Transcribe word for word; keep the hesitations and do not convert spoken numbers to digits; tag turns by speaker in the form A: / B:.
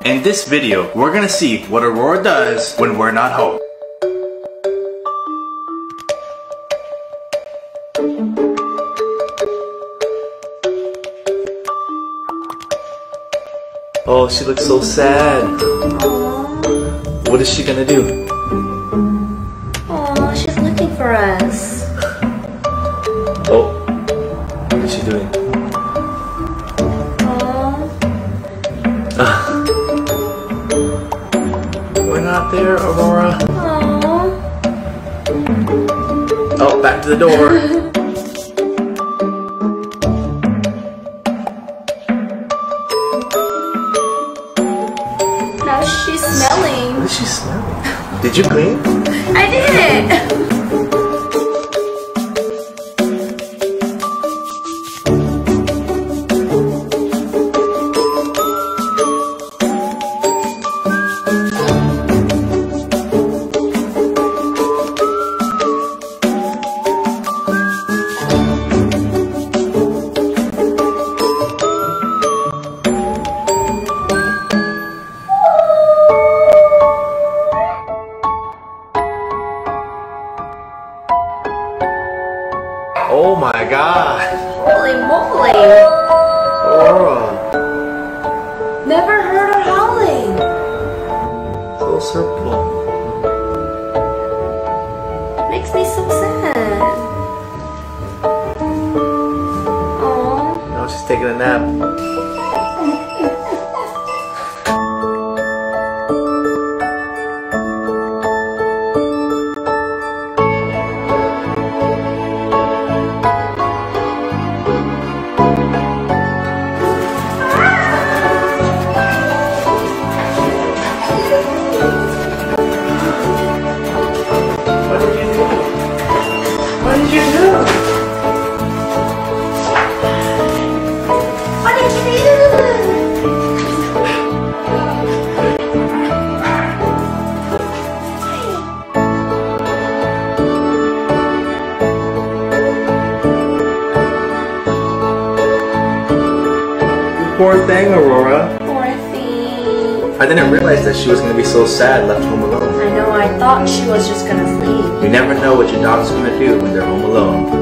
A: In this video, we're gonna see what Aurora does when we're not home. Oh, she looks so sad.
B: Aww.
A: What is she gonna do?
B: Aww, she's looking for us.
A: Oh, what is she doing?
B: Aww.
A: We're not there, Aurora.
B: Aww.
A: Oh, back to the door.
B: Now she's smelling.
A: What is she smelling? Did you clean?
B: I did.
A: Oh my god.
B: Holy moly.
A: Aurora.
B: Never heard her howling.
A: So circle.
B: Makes me so sad. Aww.
A: Now she's taking a nap. What did you do?
B: What did you do?
A: Poor thing, Aurora.
B: Poor thing.
A: I didn't realize that she was going to be so sad left home alone.
B: I know, I thought she was just gonna sleep.
A: You never know what your dog's going to do when they're home alone.